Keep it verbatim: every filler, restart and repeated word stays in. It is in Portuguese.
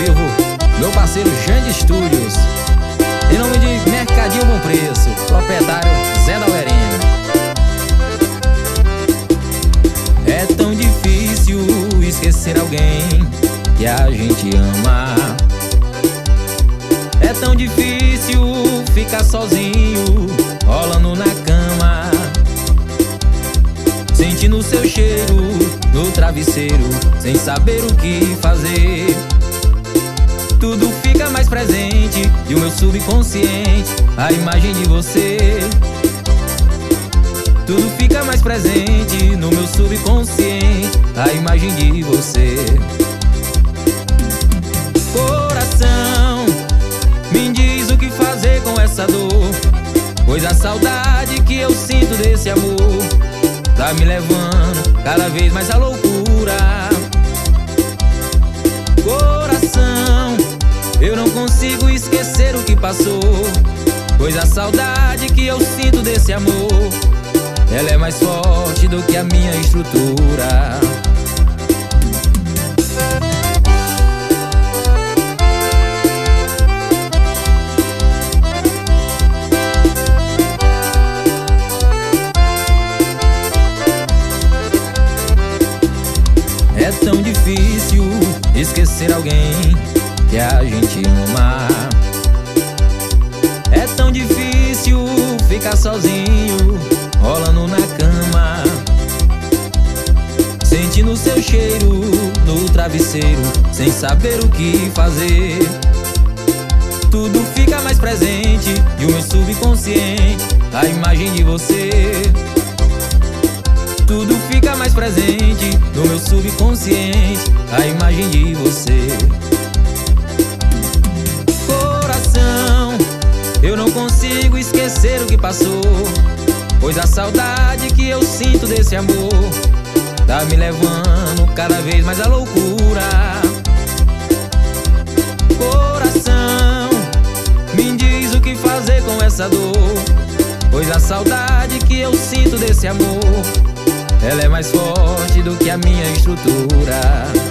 vivo, meu parceiro Jandy Studios. Em nome de Mercadinho Bom Preço, proprietário Zé da Verena. É tão difícil esquecer alguém que a gente ama. É tão difícil ficar sozinho, rolando na cama, sentindo seu cheiro no travesseiro, sem saber o que fazer. Tudo fica mais presente e o meu subconsciente, a imagem de você. Tudo fica mais presente no meu subconsciente, a imagem de você. Coração, me diz o que fazer com essa dor, pois a saudade que eu sinto desse amor tá me levando cada vez mais à loucura. Coração, eu não consigo esquecer o que passou, pois a saudade que eu sinto desse amor, ela é mais forte do que a minha estrutura. É tão difícil esquecer alguém que a gente ama. É tão difícil ficar sozinho, rolando na cama, sentindo seu cheiro no travesseiro, sem saber o que fazer. Tudo fica mais presente e o meu subconsciente, a imagem de você. Tudo fica mais presente no meu subconsciente, a imagem de você. Coração, eu não consigo esquecer o que passou, pois a saudade que eu sinto desse amor tá me levando cada vez mais à loucura. Coração, me diz o que fazer com essa dor, pois a saudade que eu sinto desse amor, ela é mais forte do que a minha estrutura.